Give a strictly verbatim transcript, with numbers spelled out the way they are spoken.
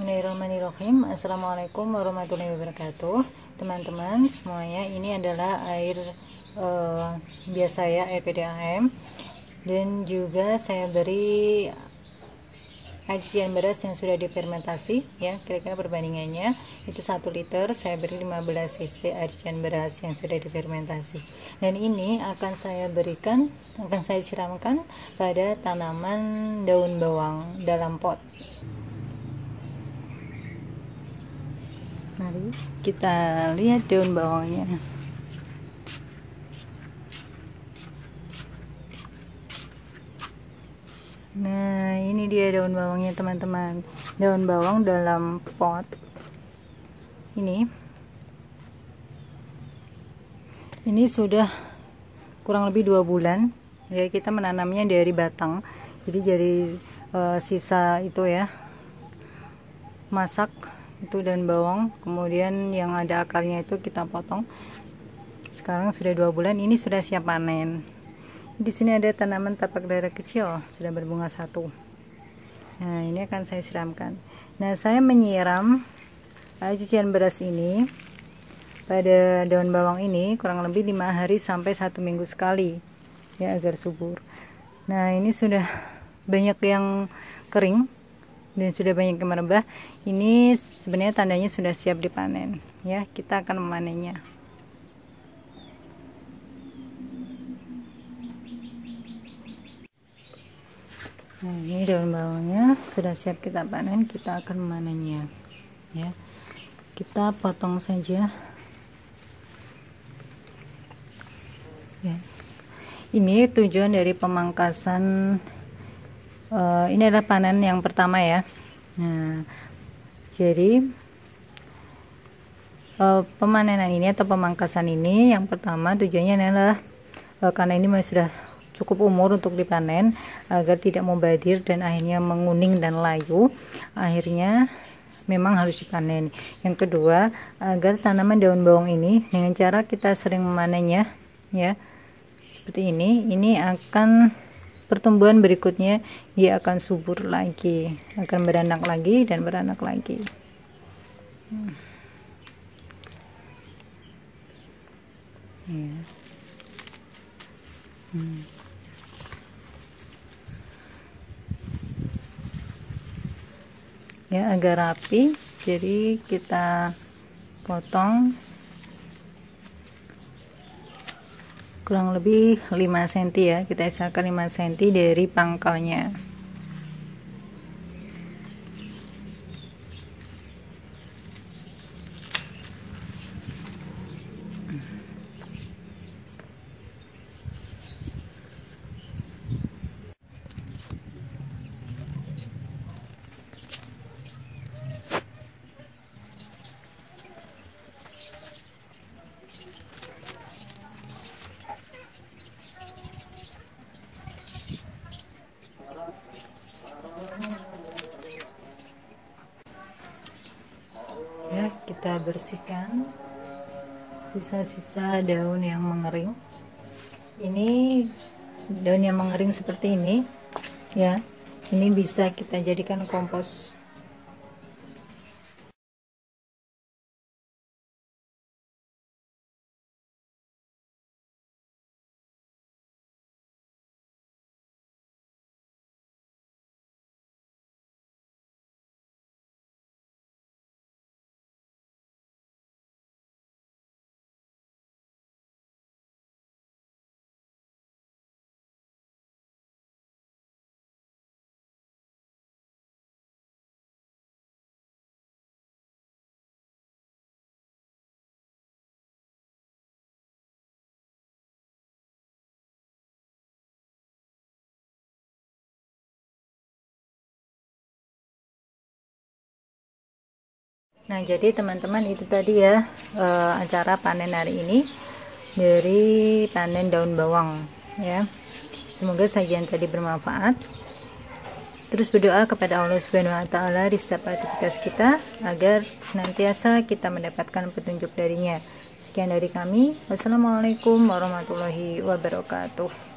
Bismillahirrahmanirrahim. Assalamualaikum warahmatullahi wabarakatuh. Teman-teman semuanya, ini adalah air uh, biasa ya, air P D A M, dan juga saya beri air cucian beras yang sudah difermentasi ya. Kira-kira perbandingannya itu satu liter, saya beri lima belas cc air cucian beras yang sudah difermentasi, dan ini akan saya berikan akan saya siramkan pada tanaman daun bawang dalam pot. Mari kita lihat daun bawangnya. Nah, ini dia daun bawangnya teman-teman. Daun bawang dalam pot ini ini sudah kurang lebih dua bulan ya. Kita menanamnya dari batang, jadi dari uh, sisa itu ya, masak itu daun bawang, kemudian yang ada akarnya itu kita potong. Sekarang sudah dua bulan, ini sudah siap panen. Di sini ada tanaman tapak darah kecil, sudah berbunga satu. Nah, ini akan saya siramkan. Nah, saya menyiram air cucian beras ini pada daun bawang ini kurang lebih lima hari sampai satu minggu sekali ya, agar subur. Nah, ini sudah banyak yang kering dan sudah banyak yang merebah. Ini sebenarnya tandanya sudah siap dipanen ya. Kita akan memanennya. Nah, ini daun bawangnya sudah siap kita panen. Kita akan memanennya ya. Kita potong saja ya. Ini tujuan dari pemangkasan. Uh, ini adalah panen yang pertama ya. Nah, jadi uh, pemanenan ini atau pemangkasan ini yang pertama tujuannya adalah uh, karena ini masih sudah cukup umur untuk dipanen, agar tidak mubadir dan akhirnya menguning dan layu, akhirnya memang harus dipanen. Yang kedua, agar tanaman daun bawang ini dengan cara kita sering memanennya ya, seperti ini, ini akan pertumbuhan berikutnya dia akan subur lagi, akan beranak lagi dan beranak lagi. Hmm. Ya. Hmm. Ya, agar rapi, jadi kita potong kurang lebih lima sentimeter ya, kita isakan lima sentimeter dari pangkalnya. Ya, kita bersihkan sisa-sisa daun yang mengering. Ini daun yang mengering seperti ini ya, ini bisa kita jadikan kompos. Nah, jadi teman-teman itu tadi ya e, acara panen hari ini dari panen daun bawang ya. Semoga sajian tadi bermanfaat. Terus berdoa kepada Allah Subhanahu wa taala di setiap aktivitas kita agar senantiasa kita mendapatkan petunjuk darinya. Sekian dari kami. Wassalamualaikum warahmatullahi wabarakatuh.